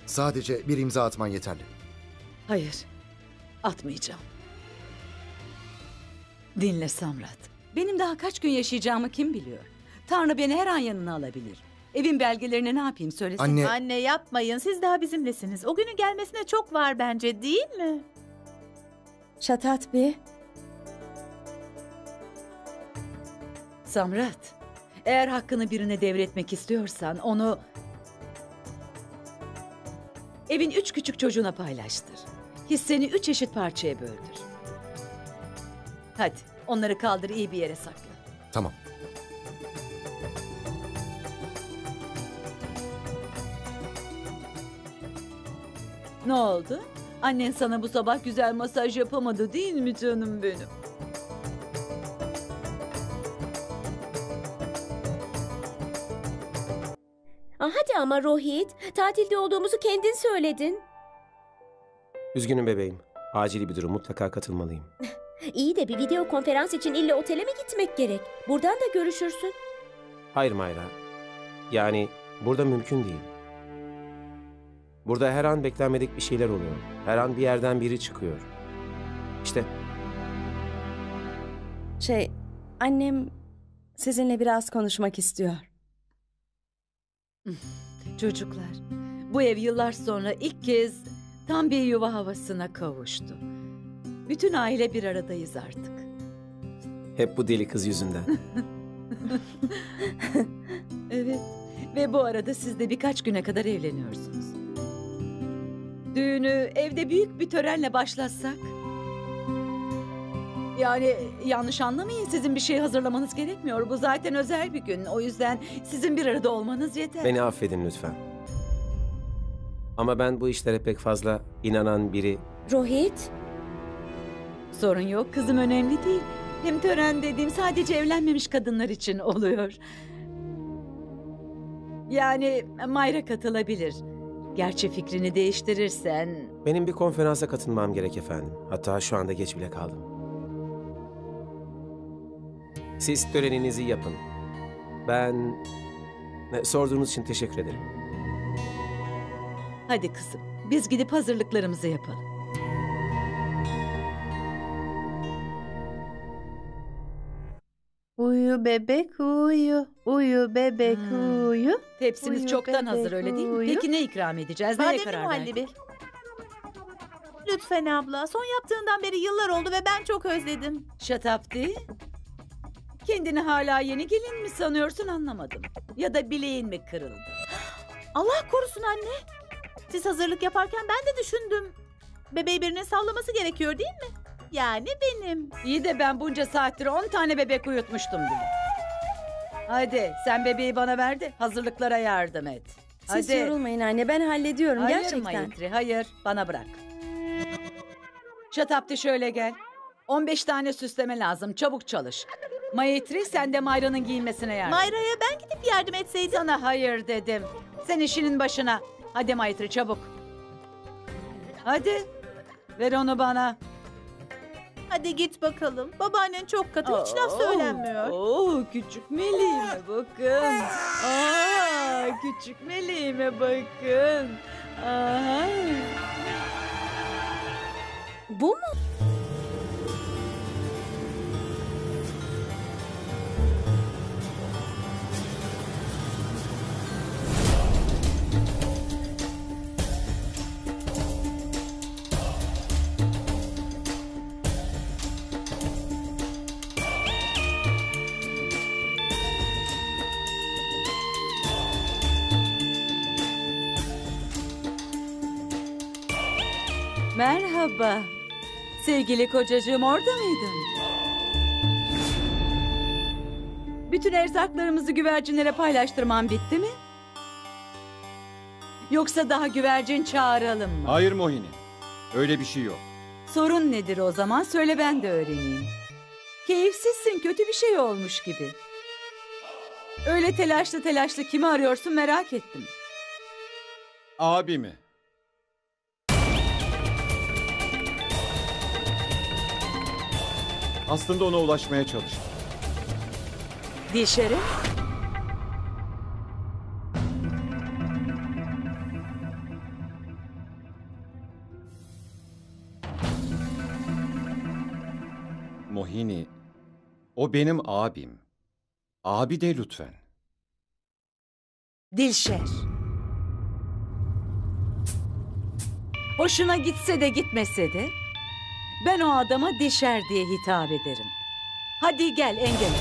Sadece bir imza atman yeterli. Hayır, atmayacağım. Dinle Samrat. Benim daha kaç gün yaşayacağımı kim biliyor? Tanrı beni her an yanına alabilir. Evin belgelerini ne yapayım söylesene. Anne, Anne yapmayın, siz daha bizimlesiniz. O günün gelmesine çok var bence, değil mi? Şatat Bey. Samrat, eğer hakkını birine devretmek istiyorsan onu evin 3 küçük çocuğuna paylaştır. Hisseni 3 eşit parçaya böldür. Hadi onları kaldır, iyi bir yere sakla. tamam. Ne oldu? Annen sana bu sabah güzel masaj yapamadı değil mi canım benim? Hadi ama Rohit, tatilde olduğumuzu kendin söyledin. Üzgünüm bebeğim. Acil bir durum, mutlaka katılmalıyım. İyi de bir video konferans için illa otele mi gitmek gerek? Buradan da görüşürsün. Hayır Mayra. Yani burada mümkün değil. Burada her an beklenmedik bir şeyler oluyor. Her an bir yerden biri çıkıyor. İşte Annem sizinle biraz konuşmak istiyor. Çocuklar, bu ev yıllar sonra ilk kez tam bir yuva havasına kavuştu. Bütün aile bir aradayız artık. hep bu deli kız yüzünden. Evet, ve bu arada siz de birkaç güne kadar evleniyorsunuz. Düğünü evde büyük bir törenle başlatsak? Yani yanlış anlamayın, sizin bir şey hazırlamanız gerekmiyor. Bu zaten özel bir gün. O yüzden sizin bir arada olmanız yeter. Beni affedin lütfen. Ama ben bu işlere pek fazla inanan biri... Rohit, Sorun yok, kızım önemli değil. Hem tören dediğim sadece evlenmemiş kadınlar için oluyor. Yani Mayra katılabilir. Gerçi fikrini değiştirirsen... Benim bir konferansa katılmam gerek efendim. Hatta şu anda geç bile kaldım. Siz töreninizi yapın. Ben... Sorduğunuz için teşekkür ederim. Hadi kızım, biz gidip hazırlıklarımızı yapalım. Uyu bebek uyu, uyu bebek uyu. Tepsimiz Uyu çoktan hazır, bebek, öyle değil mi? uyu. Peki ne ikram edeceğiz? Neye Bademli karar muhallebi. verdik? Lütfen abla, son yaptığından beri yıllar oldu ve ben çok özledim. Şatapti. Kendini hala yeni gelin mi sanıyorsun anlamadım. Ya da bileğin mi kırıldı? Allah korusun anne. Siz hazırlık yaparken ben de düşündüm. Bebeği birinin sallaması gerekiyor değil mi? Yani benim. İyi de ben bunca saattir 10 tane bebek uyutmuştum bile. Hadi sen bebeği bana ver de hazırlıklara yardım et. Siz Hadi. yorulmayın anne, ben hallediyorum Hayır gerçekten. Mayitri, hayır, bana bırak. Şatapti şöyle gel. 15 tane süsleme lazım, çabuk çalış. Mayitri sen de Mayra'nın giyinmesine yardım. Mayra'ya ben gidip yardım etseydim. Sana hayır dedim. Sen işinin başına. Hadi Mayitri çabuk. Hadi. Ver onu bana. Hadi git bakalım. Babaannen çok katı, hiç laf söylenmiyor. Oo, küçük meleğime bakın. Küçük meleğime bakın. Aha. bu mu? Merhaba. Sevgili kocacığım, orada mıydın? Bütün erzaklarımızı güvercinlere paylaştırmam bitti mi? Yoksa daha güvercin çağıralım mı? Hayır Mohini. Öyle bir şey yok. Sorun nedir o zaman? Söyle ben de öğreneyim. Keyifsizsin, kötü bir şey olmuş gibi. Öyle telaşlı telaşlı kimi arıyorsun merak ettim. Abimi. Aslında ona ulaşmaya çalıştım. Dişeri? Mohini, o benim abim. Abi de lütfen. Dilşer. Hoşuna gitse de gitmese de ben o adama Dilşer diye hitap ederim. Hadi gel engel.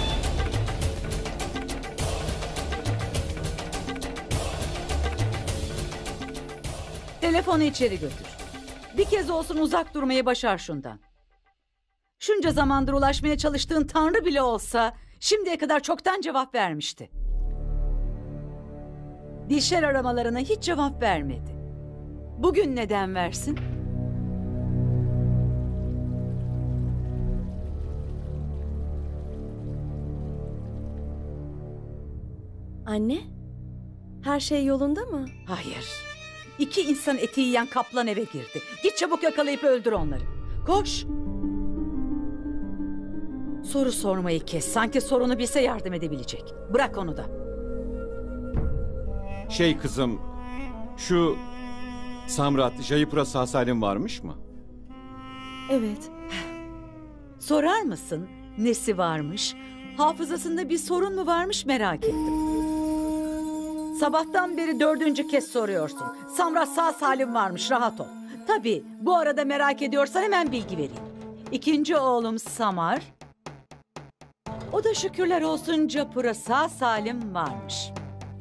Telefonu içeri götür. Bir kez olsun uzak durmayı başar şundan. Şunca zamandır ulaşmaya çalıştığın Tanrı bile olsa şimdiye kadar çoktan cevap vermişti. Dilşer aramalarına hiç cevap vermedi. Bugün neden versin? Anne, her şey yolunda mı? Hayır. İki insan eti yiyen kaplan eve girdi. Git çabuk yakalayıp öldür onları. Koş. Soru sormayı kes. Sanki sorunu bilse yardım edebilecek. Bırak onu da. Şey kızım, şu Samrat, Jayipura sağ salim varmış mı? Evet. Sorar mısın? Nesi varmış? Hafızasında bir sorun mu varmış merak ettim. Sabahtan beri 4. kez soruyorsun. Samrat sağ salim varmış, rahat ol. Tabii bu arada merak ediyorsan hemen bilgi vereyim. 2. oğlum Samar. O da şükürler olsun Japura sağ salim varmış.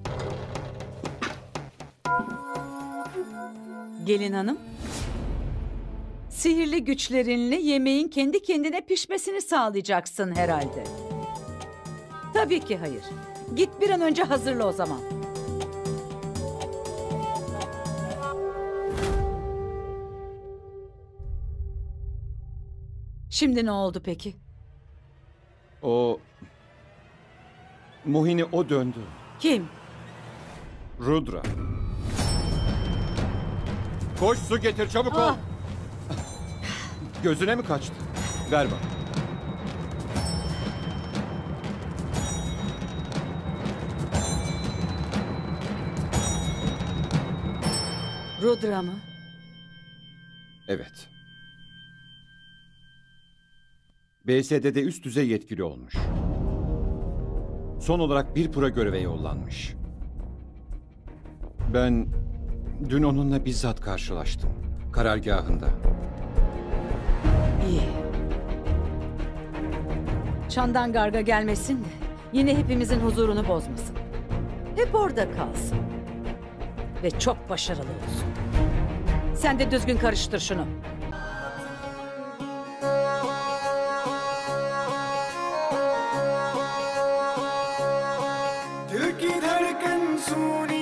Gelin hanım. Sihirli güçlerinle yemeğin kendi kendine pişmesini sağlayacaksın herhalde. Tabii ki hayır. Git bir an önce hazırla o zaman. Şimdi ne oldu peki? Mohini o döndü. Kim? Rudra. Koş su getir çabuk ol. Ah! Gözüne mi kaçtı? Ver bak. Rudra mı? Evet. BSD'de üst düzey yetkili olmuş. Son olarak bir pura göreve yollanmış. Ben dün onunla bizzat karşılaştım. Karargahında. İyi. Çandan Garga gelmesin de yine hepimizin huzurunu bozmasın. Hep orada kalsın. Ve çok başarılı olsun. Sen de düzgün karıştır şunu. दिल की धड़कन सुनी